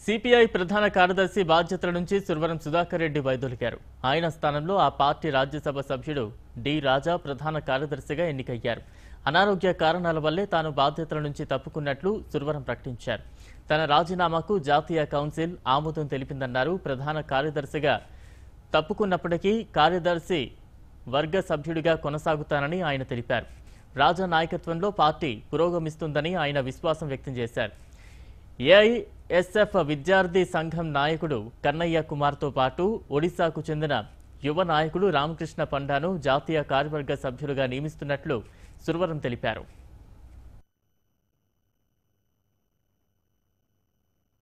CPI ప్రధాన కార్యదర్శి బాధ్యతల నుంచి సురవరం సుధాకర్ రెడ్డి వైదొలిగారు. ఆయన స్థానంలో ఆ పార్టీ రాజ్యసభ సభ్యుడు డి రాజా ప్రధాన కార్యదర్శిగా ఎన్నికయ్యారు. అనారోగ్య కారణాల వల్లే తాను బాధ్యతల నుంచి తప్పుకున్నట్లు సురవరం ప్రకటించారు. తన రాజీనామాకు జాతీయ కౌన్సిల్ ఆమోదం తెలిపిందన్నారు. ప్రధాన కార్యదర్శిగా తప్పుకున్నప్పటికీ కార్యదర్శి వర్గ సభ్యుడిగా కొనసాగుతానని ఆయన తెలిపారు. రాజా నాయకత్వంలో పార్టీ పురోగమిస్తుందని ఆయన విశ్వాసం వ్యక్తం చేశారు. ఏఐఎస్ఎఫ్ విద్యార్థి సంఘం నాయకుడు కన్నయ్య కుమార్తో పాటు ఒడిశాకు చెందిన యువ నాయకుడు రామకృష్ణ పండాను జాతీయ కార్యవర్గ సభ్యులుగా నియమిస్తున్నట్లు సురవరం తెలిపారు.